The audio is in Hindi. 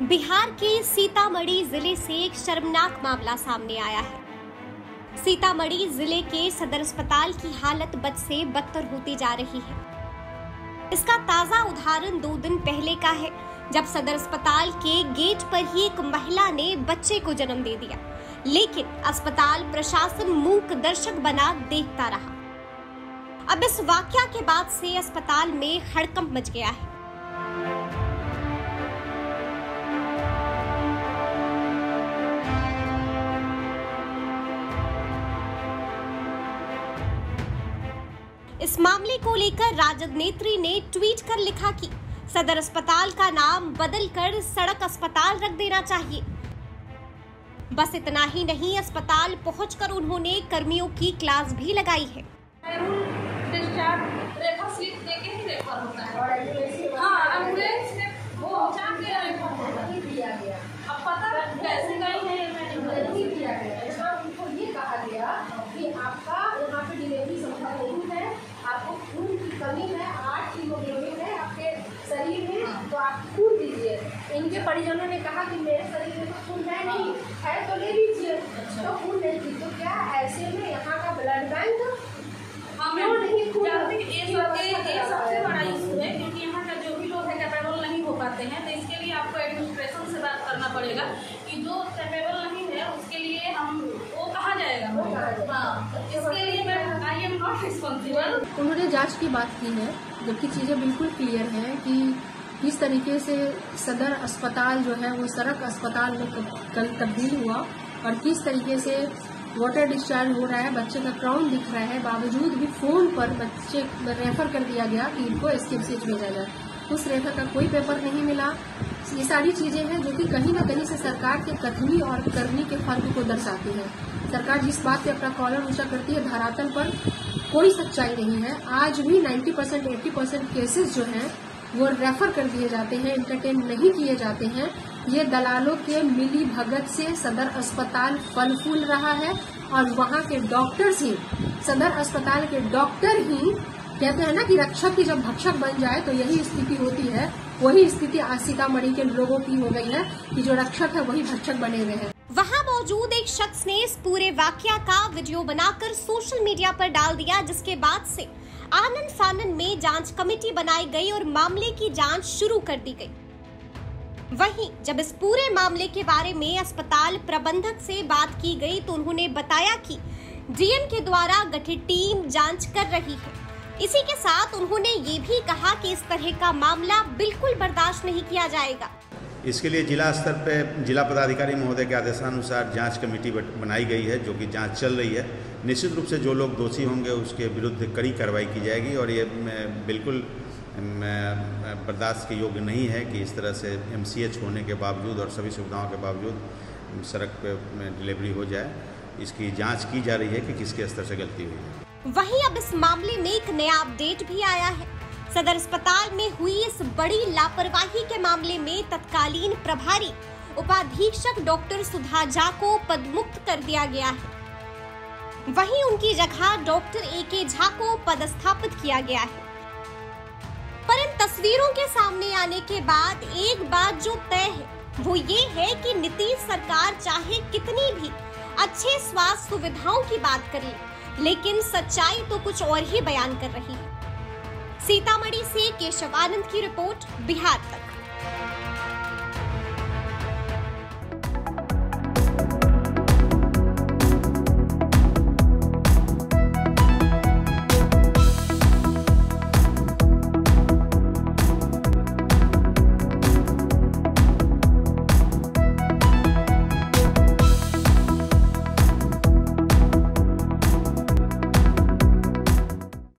बिहार के सीतामढ़ी जिले से एक शर्मनाक मामला सामने आया है। सीतामढ़ी जिले के सदर अस्पताल की हालत बद से बदतर होती जा रही है। इसका ताजा उदाहरण 2 दिन पहले का है, जब सदर अस्पताल के गेट पर ही एक महिला ने बच्चे को जन्म दे दिया, लेकिन अस्पताल प्रशासन मूक दर्शक बना देखता रहा। अब इस वाकया के बाद से अस्पताल में हड़कंप मच गया है। इस मामले को लेकर राजद नेत्री ने ट्वीट कर लिखा कि सदर अस्पताल का नाम बदलकर सड़क अस्पताल रख देना चाहिए। बस इतना ही नहीं, अस्पताल पहुंचकर उन्होंने कर्मियों की क्लास भी लगाई है। आपका यहाँ पे डिलीवरी संभव नहीं है, आपको खून की कमी है, 8 हीमोग्लोबिन है आपके शरीर में, तो आप खून दीजिए। इनके परिजनों ने कहा कि मेरे शरीर में तो खून है नहीं, है तो ले लीजिए। तो खून नहीं थी, तो क्या ऐसे में यहाँ का ब्लड बैंक क्यों नहीं खून? ये सबसे बड़ा इशू है, क्योंकि यहाँ का जो भी लोग है कैपेबल नहीं हो पाते हैं, तो इसके लिए आपको एडमिनिस्ट्रेशन से बात करना पड़ेगा कि जो कैपेबल नहीं है उसके लिए हम वो कहा जाएगा। हाँ, इसके लिए मैं आई एम नॉट रिस्पॉन्सिबल। उन्होंने जांच की बात की है, जबकि चीजें बिल्कुल क्लियर हैं कि किस तरीके से सदर अस्पताल जो है वो सड़क अस्पताल में कल तब्दील हुआ और किस तरीके से वाटर डिस्चार्ज हो रहा है, बच्चे का क्राउन दिख रहा है, बावजूद भी फोन पर बच्चे रेफर कर दिया गया कि इनको एसकेएमसीएच भेजा जाए। उस रेफर का कोई पेपर नहीं मिला। ये सारी चीजें हैं जो कि कहीं न कहीं से सरकार के कथनी और करनी के फर्क को दर्शाती है। सरकार जिस बात पे अपना कॉलर ऊंचा करती है, धरातल पर कोई सच्चाई नहीं है। आज भी 90% 80% केसेस जो हैं वो रेफर कर दिए जाते हैं, इंटरटेन नहीं किए जाते हैं। ये दलालों के मिली भगत से सदर अस्पताल फल फूल रहा है और वहाँ के डॉक्टर्स ही, सदर अस्पताल के डॉक्टर ही कहते हैं ना कि रक्षक की जब भक्षक बन जाए तो यही स्थिति होती है। वही स्थिति आज सीतामढ़ी के लोगों की हो गई है कि जो रक्षक है वही भक्षक बने हुए हैं। वहां मौजूद एक शख्स ने इस पूरे वाकया का वीडियो बनाकर सोशल मीडिया पर डाल दिया, जिसके बाद से आनन फानन में जांच कमेटी बनाई गई और मामले की जांच शुरू कर दी गई। वहीं जब इस पूरे मामले के बारे में अस्पताल प्रबंधक से बात की गई तो उन्होंने बताया कि डीएम के द्वारा गठित टीम जांच कर रही है। इसी के साथ उन्होंने ये भी कहा कि इस तरह का मामला बिल्कुल बर्दाश्त नहीं किया जाएगा। इसके लिए जिला स्तर पर जिला पदाधिकारी महोदय के आदेशानुसार जांच कमेटी बनाई गई है, जो कि जांच चल रही है। निश्चित रूप से जो लोग दोषी होंगे उसके विरुद्ध कड़ी कार्रवाई की जाएगी और ये बिल्कुल बर्दाश्त के योग्य नहीं है कि इस तरह से एमसीएच होने के बावजूद और सभी सुविधाओं के बावजूद सड़क पे डिलीवरी हो जाए। इसकी जांच की जा रही है कि किसके स्तर से गलती हुई है। वहीं अब इस मामले में एक नया अपडेट भी आया है। सदर अस्पताल में हुई इस बड़ी लापरवाही के मामले में तत्कालीन प्रभारी उपाधीक्षक डॉक्टर सुधा झा को पदमुक्त कर दिया गया है। वहीं उनकी जगह डॉक्टर AK झा को पदस्थापित किया गया है। पर इन तस्वीरों के सामने आने के बाद एक बात जो तय है वो ये है कि नीतीश सरकार चाहे कितनी भी अच्छे स्वास्थ्य सुविधाओं की बात करे, लेकिन सच्चाई तो कुछ और ही बयान कर रही है। सीतामढ़ी से केशव आनंद की रिपोर्ट, बिहार तक।